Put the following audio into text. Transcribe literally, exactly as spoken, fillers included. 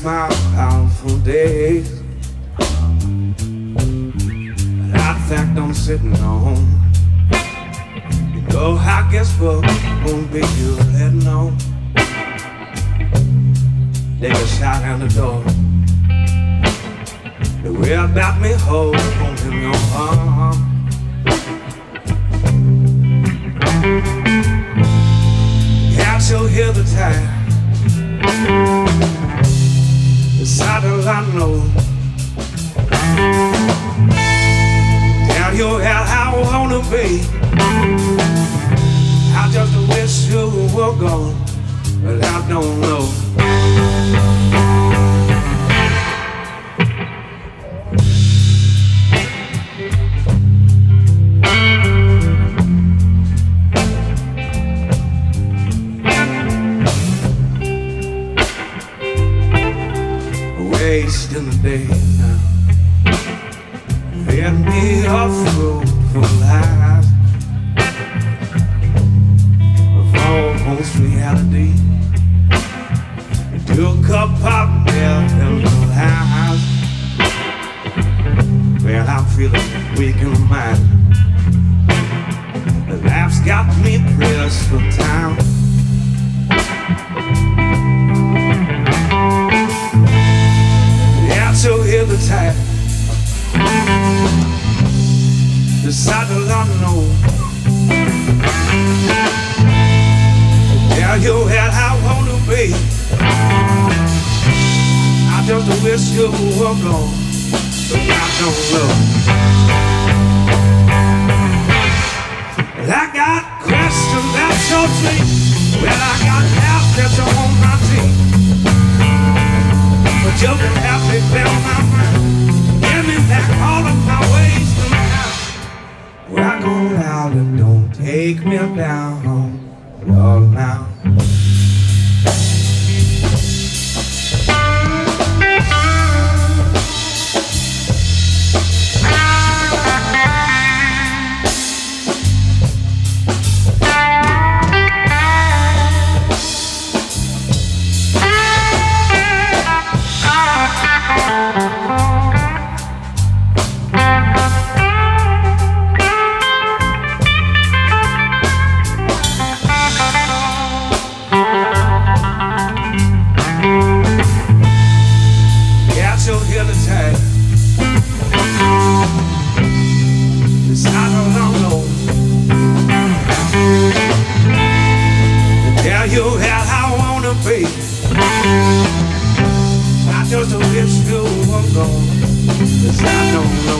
miss my powerful days, but I think I'm sitting on. You know, I guess what gonna be you heading on. Take a shot at the door. The way about me hold on in your arm. Can't you hear the tide? The saddle I know. Down your head I wanna be. I just wish you were gone, but I don't know. Wasting the day now, fed me off food for life, of almost reality. Took a pop milk in the house. Well, I'm feeling weak in my mind. The life's got me pressed for time. So hear the tide, the saddle I know. Tell your head I wanna be. I just wish you were gone, but I don't know. Well, I got questions that's so deep. Well, I got doubts that's on my teeth. But you can help me clear my mind. Give me back all of my ways to now. Well, I go out and don't take me down, Lord, now. I just wish you were gone, 'cause I don't know.